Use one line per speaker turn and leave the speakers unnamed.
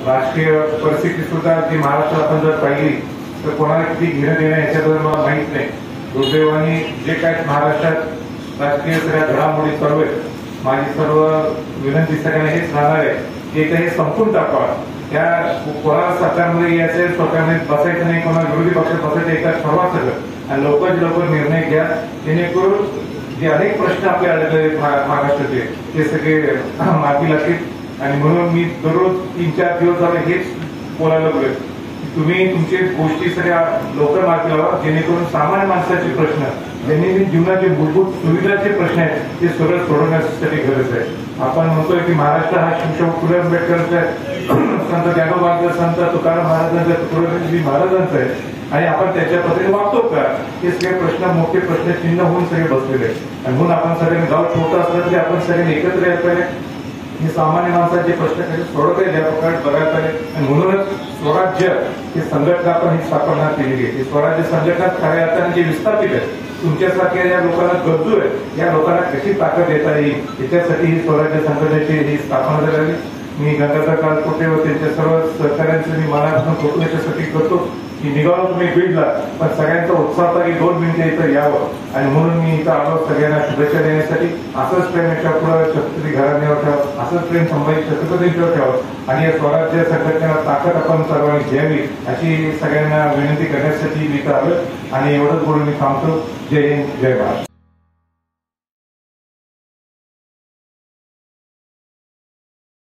राजकीय परिस्थिती सुद्धा जी महाराष्ट्रात आपण जर पाहिली तर कोणाला किती घेणं देणं याच्याबद्दल मला माहित नाही। दुर्दैवाने जे काय महाराष्ट्रात राजकीय सगळ्या घडामोडी सर्व माझी सर्व विनंती सगळ्यांना हेच राहणार आहे की हे संपून टाकावा। त्या कोणाला सरकारमध्ये यायचं, सरकारने बसायचं नाही, कोणाला विरोधी पक्षात बसायचं, एका ठरवा सगळं आणि लवकरात लवकर निर्णय घ्या, जेणेकरून जे अनेक प्रश्न आपले अडकले महाराष्ट्राचे ते सगळे मार्गी लागतील। आणि म्हणून मी दररोज 3-4 दिवस झाले हेच बोलायला लागलोय, तुम्ही तुमचे गोष्टी सगळ्या लवकर मार्गी लावा, जेणेकरून सामान्य माणसाचे प्रश्न, दैनंदिन जीवनाचे मूलभूत सुविधाचे प्रश्न आहेत ते सगळं सोडवण्यासाठी गरज आहे। आपण म्हणतोय की महाराष्ट्र हा शिवशाहू फुले आंबेडकरांचा आहे, संत ज्ञानोबांचा, संत तुकाराम महाराजांचा, तुकडोजी महाराजांचा आहे आणि आपण त्याच्या पद्धतीने वागतो का, हे सगळे प्रश्न मोठे प्रश्न चिन्ह होऊन सगळे बसलेले आहेत। आणि म्हणून आपण सगळ्यांनी गाव छोटं असलं तरी आपण सगळ्यांनी एकत्र यायला पाहिजे, हे सामान्य माणसाचे प्रश्न कसे सोडवता येईल या प्रकारे बघायला पाहिजे। आणि म्हणूनच स्वराज्य ही संघटना आपण ही स्थापना केलेली आहे। स्वराज्य संघटना खऱ्या अर्थाने जे विस्थापित आहे, तुमच्यासारख्या या लोकांना गरजू आहे, या लोकांना कशी ताकद देता येईल याच्यासाठी ही स्वराज्य संघटनेची ही स्थापना झाली। मी गंगाधर कालकोटे व त्यांच्या सर्व सहकार्यांचं मी मनापासून कौतुक याच्यासाठी करतो की निघालो तुम्ही बीडला, पण सगळ्यांचा उत्साह होता की 2 मिनिटं इथं यावं आणि म्हणून मी इथं आलो सगळ्यांना शुभेच्छा देण्यासाठी। असंच प्रेम याच्या पुढे छत्रपती घराण्यावर ठेवा, असंच प्रेम संभाजी छत्रपतींच्यावर ठेवा आणि या स्वराज्य संघटनेला ताकद आपण सर्वांनी घ्यावी अशी सगळ्यांना विनंती करण्यासाठी मी इथं आलो आणि एवढंच बोलून मी थांबतो। जय हिंद, जय भारत।